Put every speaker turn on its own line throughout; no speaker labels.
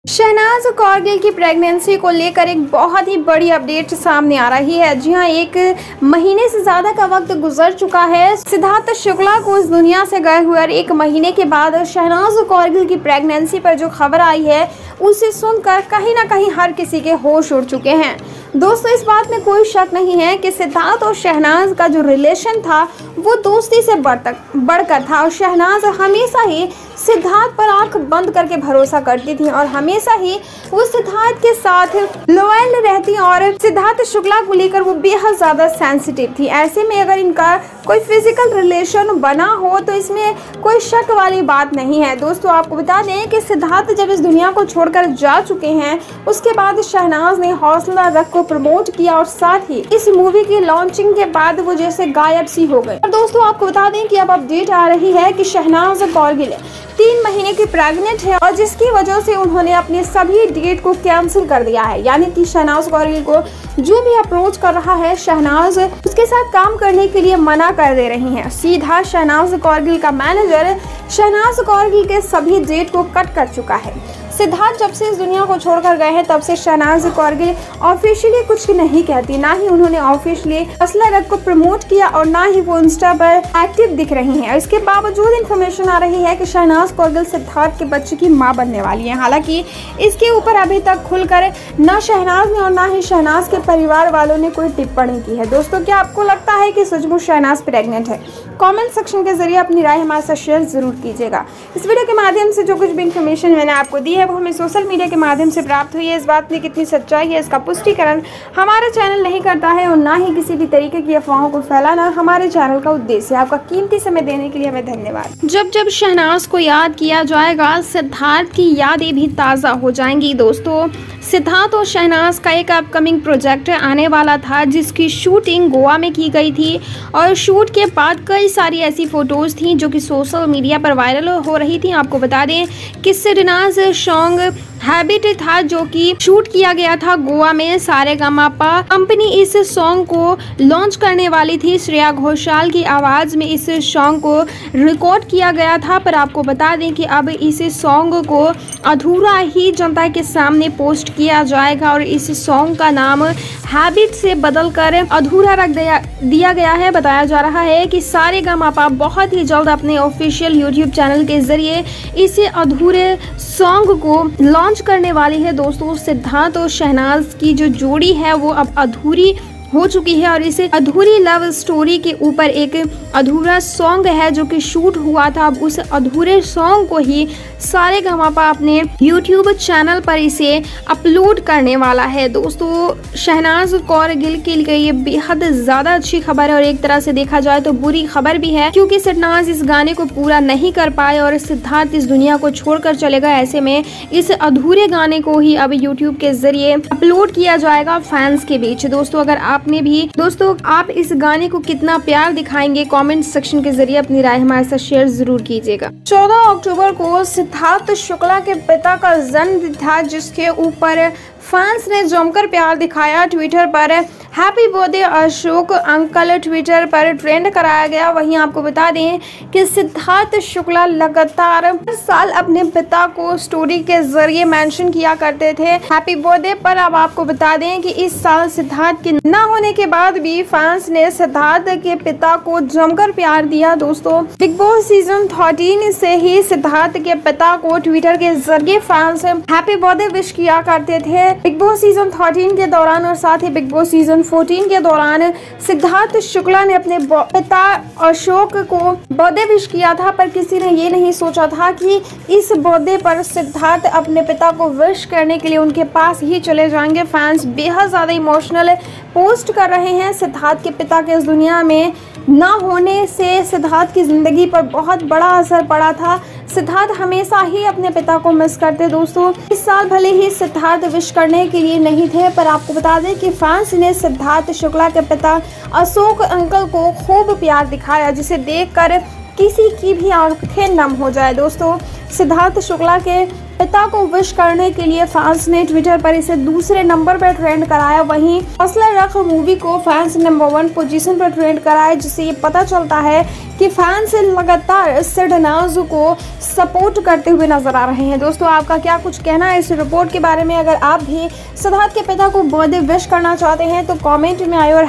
शहनाज कौरगिल की प्रेगनेंसी को लेकर एक बहुत ही बड़ी अपडेट सामने आ रही है। जी हां, 1 महीने से ज्यादा का वक्त गुजर चुका है सिद्धार्थ शुक्ला को इस दुनिया से गए हुए, और 1 महीने के बाद शहनाज कौरगिल की प्रेगनेंसी पर जो खबर आई है उसे सुनकर कहीं ना कहीं हर किसी के होश उड़ चुके हैं। दोस्तों, इस बात में कोई शक नहीं है कि सिद्धार्थ और शहनाज का जो रिलेशन था वो दोस्ती से बढ़कर था, और शहनाज हमेशा ही सिद्धार्थ पर आंख बंद करके भरोसा करती थी और हमेशा ही वो सिद्धार्थ के साथ लॉयल रहती, और सिद्धार्थ शुक्ला को लेकर वो बेहद ज़्यादा सेंसिटिव थी। ऐसे में अगर इनका कोई फिजिकल रिलेशन बना हो तो इसमें कोई शक वाली बात नहीं है। दोस्तों, आपको बता दें कि सिद्धार्थ जब इस दुनिया को छोड़कर जा चुके हैं, उसके बाद शहनाज ने हौसला रख को प्रमोट किया, और साथ ही इस मूवी की लॉन्चिंग के बाद वो जैसे गायब सी हो गए। और दोस्तों, आपको बता दें कि अब अपडेट आ रही है कि शहनाज कौरगिल 3 महीने की प्रेग्नेंट है, और जिसकी वजह से उन्होंने अपने सभी डेट को कैंसिल कर दिया है। यानी कि शहनाज कौरगिल को जो भी अप्रोच कर रहा है, शहनाज उसके साथ काम करने के लिए मना कर दे रही हैं। सीधा शहनाज कौरगिल का मैनेजर शहनाज कौरगिल के सभी डेट को कट कर चुका है। सिद्धार्थ जब से इस दुनिया को छोड़कर गए हैं, तब से शहनाज कौरगिल ऑफिशियली कुछ नहीं कहती, ना ही उन्होंने ऑफिशियली हौसला रख को प्रमोट किया, और ना ही वो इंस्टा पर एक्टिव दिख रही हैं। इसके बावजूद इन्फॉर्मेशन आ रही है कि शहनाज कौरगिल सिद्धार्थ के बच्चे की मां बनने वाली है। हालांकि इसके ऊपर अभी तक खुलकर ना शहनाज ने और ना ही शहनाज के परिवार वालों ने कोई टिप्पणी की है। दोस्तों, क्या आपको लगता है कि सचमुच शहनाज प्रेग्नेंट है? कमेंट सेक्शन के जरिए अपनी राय हमारे साथ शेयर जरूर कीजिएगा। इस वीडियो के माध्यम से जो कुछ भी इन्फॉर्मेशन मैंने आपको दी है वो हमें सोशल मीडिया के माध्यम से प्राप्त हुई है। इस बात में कितनी सच्चाई है, इसका पुष्टिकरण हमारा चैनल नहीं करता है, और ना ही किसी भी तरीके की अफवाहों को फैलाना हमारे चैनल का उद्देश्य है। आपका कीमती समय देने के लिए हमें धन्यवाद। जब जब शहनाज को याद किया जाएगा, सिद्धार्थ की यादें भी ताज़ा हो जाएंगी। दोस्तों, सिद्धार्थ और शहनाज का एक अपकमिंग प्रोजेक्ट आने वाला था, जिसकी शूटिंग गोवा में की गई थी, और शूट के बाद कई सारी ऐसी फोटोज थी जो कि सोशल मीडिया पर वायरल हो रही थी। आपको बता दें कि सिडनाज सॉन्ग हैबिट था जो कि शूट किया गया था गोवा में। सारेगामापा कंपनी इस सॉन्ग को लॉन्च करने वाली थी। श्रेया घोषाल की आवाज़ में इस सॉन्ग को रिकॉर्ड किया गया था, पर आपको बता दें कि अब इस सॉन्ग को अधूरा ही जनता के सामने पोस्ट किया जाएगा, और इस सॉन्ग का नाम हैबिट से बदलकर अधूरा रख दिया गया है। बताया जा रहा है कि सारेगामापा बहुत ही जल्द अपने ऑफिशियल यूट्यूब चैनल के जरिए इस अधूरे सॉन्ग को लॉन्च करने वाली है। दोस्तों, सिद्धार्थ और शहनाज की जो जोड़ी है वो अब अधूरी हो चुकी है, और इस अधूरी लव स्टोरी के ऊपर एक अधूरा सॉन्ग है जो कि शूट हुआ था। अब उस अधूरे सॉन्ग को ही सारेगामापा अपने यूट्यूब चैनल पर इसे अपलोड करने वाला है। दोस्तों, शहनाज कौरगिल के लिए ये बेहद ज़्यादा अच्छी खबर है, और एक तरह से देखा जाए तो बुरी खबर भी है, क्योंकि शहनाज इस गाने को पूरा नहीं कर पाए और सिद्धार्थ इस दुनिया को छोड़कर चलेगा। ऐसे में इस अधूरे गाने को ही अब यूट्यूब के जरिए अपलोड किया जाएगा फैंस के बीच। दोस्तों, अगर आप इस गाने को कितना प्यार दिखाएंगे, कमेंट सेक्शन के जरिए अपनी राय हमारे साथ शेयर जरूर कीजिएगा। 14 अक्टूबर को सिद्धार्थ शुक्ला के पिता का जन्मदिन था, जिसके ऊपर फैंस ने जमकर प्यार दिखाया। ट्विटर पर happy birthday Ashok uncle Twitter पर ट्रेंड कराया गया। वहीं आपको बता दें कि सिद्धार्थ शुक्ला लगातार हर साल अपने पिता को स्टोरी के जरिए मेंशन किया करते थे हैप्पी बर्थडे पर। अब आपको बता दें कि इस साल सिद्धार्थ के न होने के बाद भी फैंस ने सिद्धार्थ के पिता को जमकर प्यार दिया। दोस्तों, बिग बॉस सीजन 13 से ही सिद्धार्थ के पिता को ट्विटर के जरिए फैंस हैप्पी बर्थडे विश किया करते थे। बिग बॉस सीजन 13 के दौरान और साथ ही बिग बॉस सीजन 14 के दौरान सिद्धार्थ शुक्ला ने अपने पिता अशोक को बर्थडे विश किया था, पर किसी ने ये नहीं सोचा था कि इस बर्थडे पर सिद्धार्थ अपने पिता को विश करने के लिए उनके पास ही चले जाएंगे। फैंस बेहद ज़्यादा इमोशनल पोस्ट कर रहे हैं। सिद्धार्थ के पिता के इस दुनिया में ना होने से सिद्धार्थ की ज़िंदगी पर बहुत बड़ा असर पड़ा था। सिद्धार्थ हमेशा ही अपने पिता को मिस करते। दोस्तों, इस साल भले ही सिद्धार्थ विश करने के लिए नहीं थे, पर आपको बता दें कि फैंस ने सिद्धार्थ शुक्ला के पिता अशोक अंकल को खूब प्यार दिखाया, जिसे देखकर किसी की भी आंखें नम हो जाए। दोस्तों, सिद्धार्थ शुक्ला के पिता को विश करने के लिए फैंस ने ट्विटर पर इसे दूसरे नंबर पर ट्रेंड कराया। वहीं हौसला रख मूवी को फैंस नंबर 1 पोजीशन पर ट्रेंड कराया, जिससे ये पता चलता है कि फैंस लगातार शहनाज को सपोर्ट करते हुए नजर आ रहे हैं। दोस्तों, आपका क्या कुछ कहना है इस रिपोर्ट के बारे में? अगर आप भी सिद्धार्थ के पिता को बर्थडे विश करना चाहते हैं तो कमेंट में आए और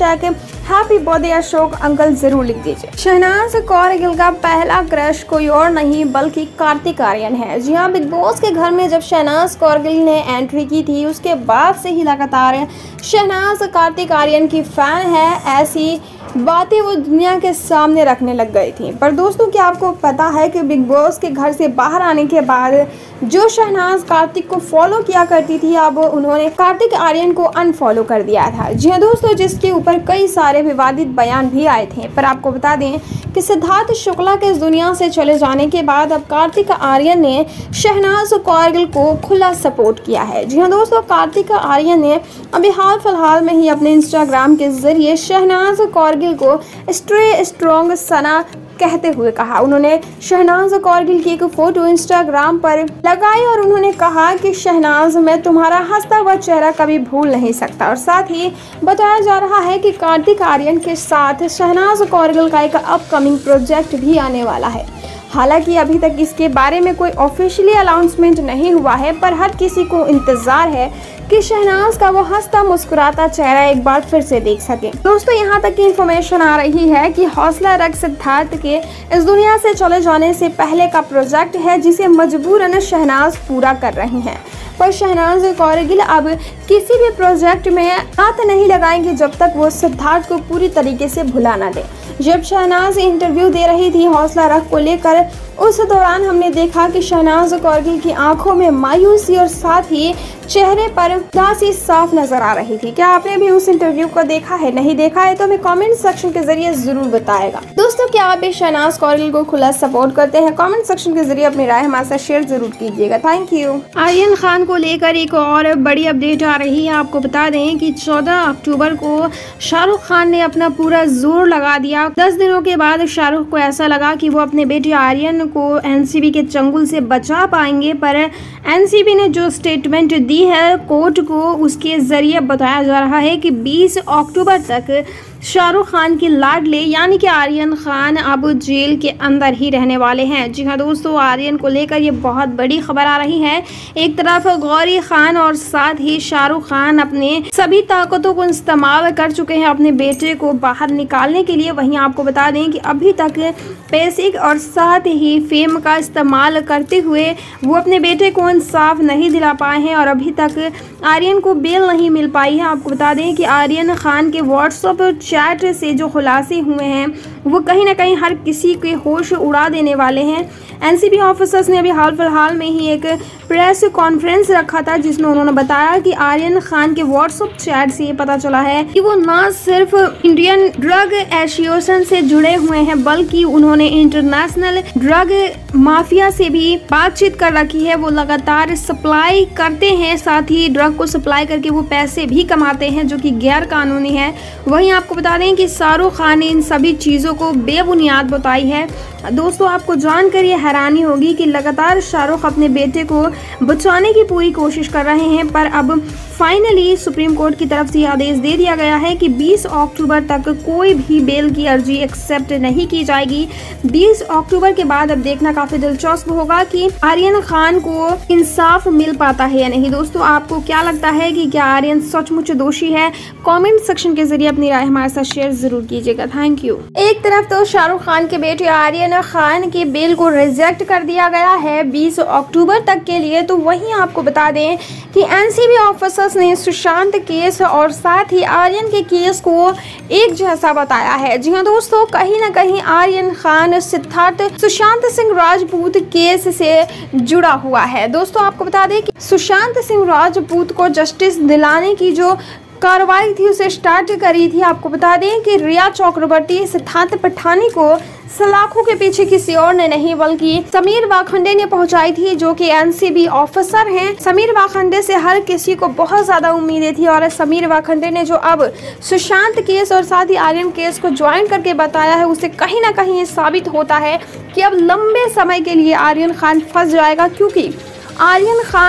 हैप्पी बर्थडे अशोक अंकल जरूर लिख दीजिए। शहनाज कौर गिल का पहला क्रश कोई और नहीं बल्कि कार्तिक आर्यन है। जी हाँ, बिग बॉस के घर में जब शहनाज कौर गिल ने एंट्री की थी उसके बाद से ही लगातार शहनाज कार्तिक आर्यन की फैन है। ऐसी बातें वो दुनिया के सामने रखने लग गई थी। पर दोस्तों, क्या आपको पता है कि बिग बॉस के घर से बाहर आने के बाद जो शहनाज कार्तिक को फॉलो किया करती थी, अब उन्होंने कार्तिक आर्यन को अनफॉलो कर दिया था। जी हाँ दोस्तों, जिसके ऊपर कई सारे विवादित बयान भी आए थे। पर आपको बता दें कि सिद्धार्थ शुक्ला के इस दुनिया से चले जाने के बाद अब कार्तिक आर्यन ने शहनाज कौर गिल को खुला सपोर्ट किया है। जी हाँ दोस्तों, कार्तिक आर्यन ने अभी हाल फिलहाल में ही अपने इंस्टाग्राम के जरिए शहनाज कौर गिल को स्टे स्ट्रॉन्ग सना कहते हुए कहा। उन्होंने शहनाज कौर गिल की एक फोटो इंस्टाग्राम पर लगाई और उन्होंने कहा कि शहनाज, मैं तुम्हारा हंसता हुआ चेहरा कभी भूल नहीं सकता। और साथ ही बताया जा रहा है कि कार्तिक आर्यन के साथ शहनाज कौर गिल का एक अपकमिंग प्रोजेक्ट भी आने वाला है। हालांकि अभी तक इसके बारे में कोई ऑफिशियली अनाउंसमेंट नहीं हुआ है, पर हर किसी को इंतजार है कि शहनाज का वो हंसता मुस्कुराता चेहरा एक बार फिर से देख सके। दोस्तों, यहाँ तक की इन्फॉर्मेशन आ रही है कि हौसला रख सिद्धार्थ के इस दुनिया से चले जाने से पहले का प्रोजेक्ट है जिसे मजबूरन शहनाज पूरा कर रही हैं। पर शहनाज कौर गिल अब किसी भी प्रोजेक्ट में हाथ नहीं लगाएंगे जब तक वो सिद्धार्थ को पूरी तरीके से भुला ना दे। जब शहनाज इंटरव्यू दे रही थी हौसला रख को लेकर, उस दौरान हमने देखा कि शहनाज कौर गिल की आंखों में मायूसी और साथ ही चेहरे पर उदासी साफ नजर आ रही थी। क्या आपने भी उस इंटरव्यू को देखा है? नहीं देखा है तो हमें कमेंट सेक्शन के जरिए जरूर बताएगा। दोस्तों, क्या आप भी शहनाज कौर गिल को खुला सपोर्ट करते हैं? कमेंट सेक्शन के जरिए अपनी राय हमारे साथ शेयर जरूर कीजिएगा। Thank you. आर्यन खान को लेकर एक और बड़ी अपडेट आ रही है। आपको बता दें कि 14 अक्टूबर को शाहरुख खान ने अपना पूरा जोर लगा दिया। 10 दिनों के बाद शाहरुख को ऐसा लगा कि वो अपने बेटे आर्यन को एनसीबी के चंगुल से बचा पाएंगे, पर एनसीबी ने जो स्टेटमेंट दी है कोर्ट को, उसके जरिए बताया जा रहा है कि 20 अक्टूबर तक शाहरुख खान के लाडले यानी कि आर्यन खान अब जेल के अंदर ही रहने वाले हैं। जी हाँ दोस्तों, आर्यन को लेकर ये बहुत बड़ी खबर आ रही है। एक तरफ गौरी खान और साथ ही शाहरुख खान अपने सभी ताकतों को इस्तेमाल कर चुके हैं अपने बेटे को बाहर निकालने के लिए। वहीं आपको बता दें कि अभी तक पैसे और साथ ही फेम का इस्तेमाल करते हुए वो अपने बेटे को इंसाफ नहीं दिला पाए हैं और अभी तक आर्यन को बेल नहीं मिल पाई है। आपको बता दें कि आर्यन खान के व्हाट्सएप चैट से जो खुलासे हुए हैं वो कहीं ना कहीं हर किसी के होश उड़ा देने वाले हैं। एनसीबी ऑफिसर्स ने अभी हाल फिलहाल में ही एक प्रेस कॉन्फ्रेंस रखा था जिसमें उन्होंने बताया कि आर्यन खान के व्हाट्सएप चैट से ये पता चला है कि वो न सिर्फ इंडियन ड्रग एसोसिएशन से जुड़े हुए हैं बल्कि उन्होंने इंटरनेशनल ड्रग माफिया से भी बातचीत कर रखी है। वो लगातार सप्लाई करते हैं, साथ ही ड्रग को सप्लाई करके वो पैसे भी कमाते हैं जो कि गैर कानूनी है। वहीं आपको बता दें कि शाहरुख खान ने इन सभी चीज़ों को बेबुनियाद बताई है। दोस्तों, आपको जानकर ये हैरानी होगी कि लगातार शाहरुख अपने बेटे को बचाने की पूरी कोशिश कर रहे हैं, पर अब फाइनली सुप्रीम कोर्ट की तरफ से आदेश दे दिया गया है कि 20 अक्टूबर तक कोई भी बेल की अर्जी एक्सेप्ट नहीं की जाएगी। 20 अक्टूबर के बाद अब देखना काफी दिलचस्प होगा कि आर्यन खान को इंसाफ मिल पाता है या नहीं। दोस्तों, आपको क्या लगता है कि क्या आर्यन सचमुच दोषी है? कमेंट सेक्शन के जरिए अपनी राय हमारे साथ शेयर जरूर कीजिएगा। Thank you. एक तरफ तो शाहरुख खान के बेटे आर्यन खान के बेल को रिजेक्ट कर दिया गया है 20 अक्टूबर तक के लिए, तो वहीं आपको बता दें कि एनसीबी ऑफिसर्स ने सुशांत केस और साथ ही आर्यन के केस को एक जैसा बताया है। जी हाँ दोस्तों, कहीं ना कहीं आर्यन खान सिद्धार्थ सुशांत सिंह राजपूत केस से जुड़ा हुआ है। दोस्तों, आपको बता दें कि सुशांत सिंह राजपूत को जस्टिस दिलाने की जो कार्रवाई थी उसे स्टार्ट करी थी। आपको बता दें कि रिया चक्रवर्ती सिद्धार्थ पठानी को सलाखों के पीछे किसी और ने नहीं बल्कि समीर वाखंडे ने पहुंचाई थी, जो कि एनसीबी ऑफिसर हैं। समीर वाखंडे से हर किसी को बहुत ज्यादा उम्मीदें थी और समीर वाखंडे ने जो अब सुशांत केस और साथ ही आर्यन केस को ज्वाइन करके बताया है, उससे कहीं ना कहीं ये साबित होता है कि अब लंबे समय के लिए आर्यन खान फंस जाएगा, क्योंकि आर्यन खान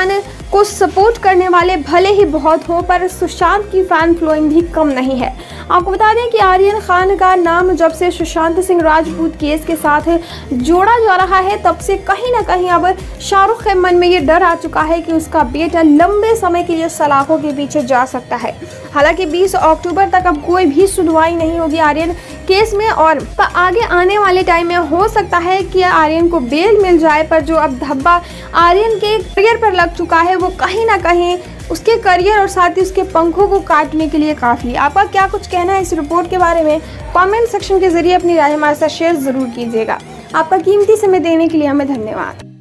को सपोर्ट करने वाले भले ही बहुत हो, पर सुशांत की फैन फॉलोइंग भी कम नहीं है। आपको बता दें कि आर्यन खान का नाम जब से सुशांत सिंह राजपूत केस के साथ जोड़ा जा रहा है, तब से कहीं ना कहीं अब शाहरुख के मन में ये डर आ चुका है कि उसका बेटा लंबे समय के लिए सलाखों के पीछे जा सकता है। हालांकि 20 अक्टूबर तक अब कोई भी सुनवाई नहीं होगी आर्यन केस में, और आगे आने वाले टाइम में हो सकता है कि आर्यन को बेल मिल जाए, पर जो अब धब्बा आर्यन के करियर पर लग चुका है वो कहीं ना कहीं उसके करियर और साथ ही उसके पंखों को काटने के लिए काफ़ी। आपका क्या कुछ कहना है इस रिपोर्ट के बारे में? कमेंट सेक्शन के जरिए अपनी राय हमारे साथ शेयर ज़रूर कीजिएगा। आपका कीमती समय देने के लिए हमें धन्यवाद।